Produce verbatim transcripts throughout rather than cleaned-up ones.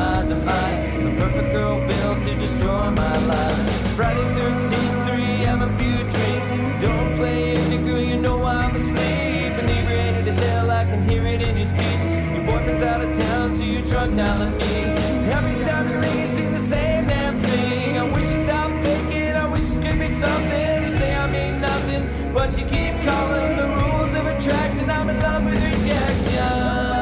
my demise. The perfect girl built to destroy my life. Friday thirteenth, three, have a few drinks. Don't play it, girl, you know I'm asleep. Inebriated as hell, I can hear it in your speech. Your boyfriend's out of town, so you're drunk down on me. Every time you ring, you see the same damn thing. I wish you stopped faking, I wish you could be something. You say I mean nothing, but you keep calling the rules of attraction. I'm in love with rejection.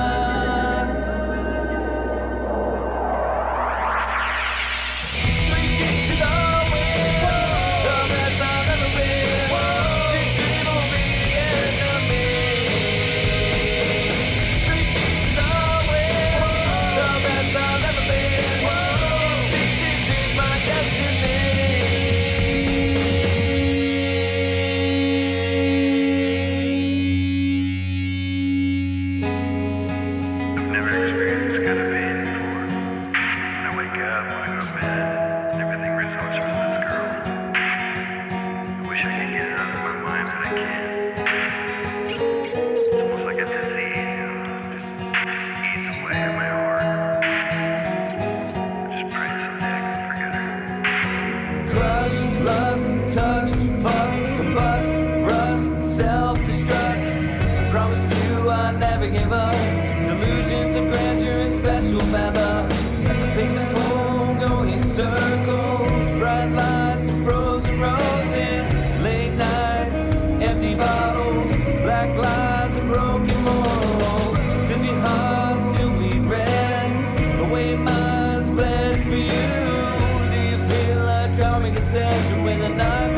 Touch, fuck, combust, rust, self-destruct. I promised you I'd never give up. Delusions of grandeur and special bad luck. Things just won't go in circles. Bright lights and frozen roses. Late nights, empty bottles. Black lies and broken morals. Does your heart still bleed red? The way mine's bled for you. Do you feel like karmic conception with a knife?